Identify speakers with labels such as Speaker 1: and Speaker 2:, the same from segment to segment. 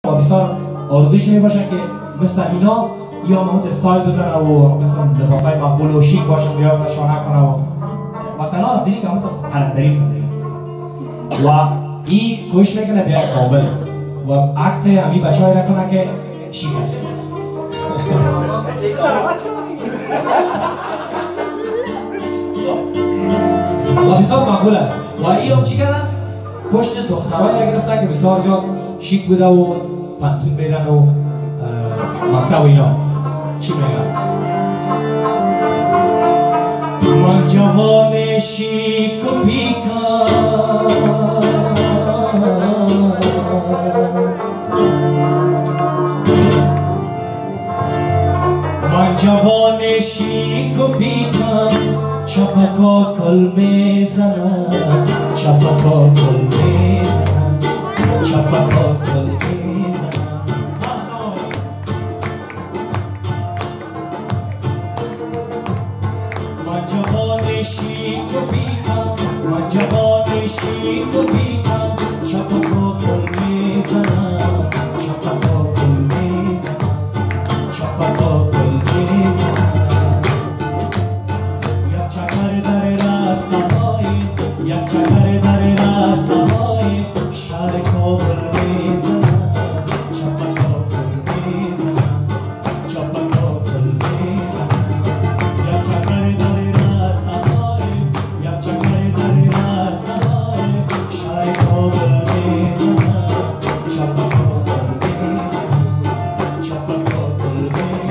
Speaker 1: بسیار آرزوش می باشه که مثل اینا یا محمود استایل بزنه و مثلا لباسای مقبول و شیک باشه بیاد نشانه کنه و تنها دیدی که همون قلندری سنده و این کوشش میکنه بیاد قابل و عکت همی بچه های رکنه که شیک است و بسیار مقبول است و این هم چی کرده؟ پشت دخترهای را گرفته که بسیار زیاد شیک بوده و پنتون بیدن و مکتب و اینا چی میگن؟ من جوان شیک و پیکان من جوان شیک و پیکان چپکا کل میزنم چپکا کل میزنم چپکا کل میزنم من جوان شیک و پیکم من جوان شیک و پیکم چپکا کل میزنم چپکا کل میزنم چپکا کل میزنم یک چکر در راستاهای یک چکر در راستاهای شهر کابل میزنم چپکا کل میزنم چپکا کل میزنم یک چکر در راستاهای یک چکر در راستاهای شهر کابل میزنم چپکا کل میزنم چپکا کل میزنم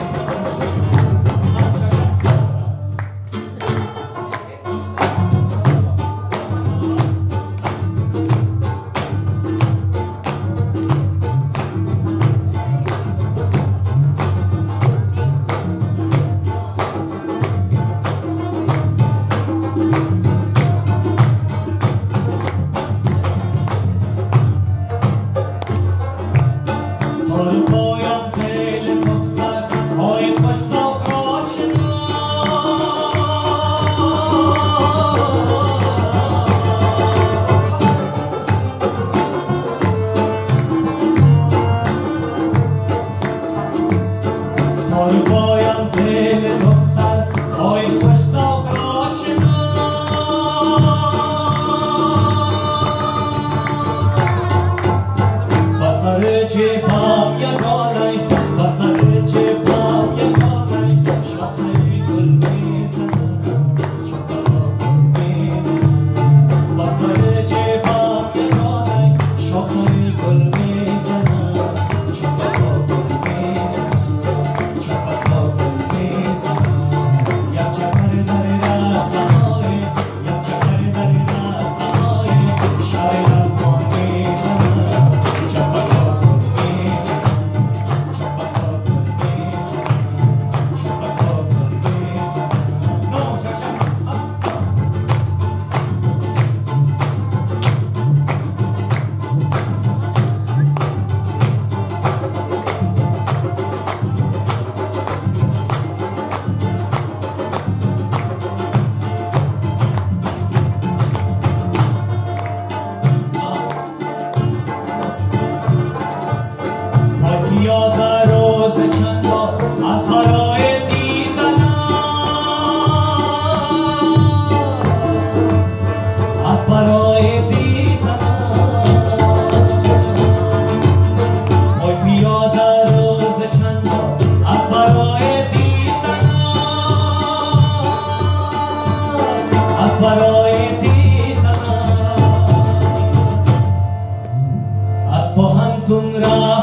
Speaker 1: Tuh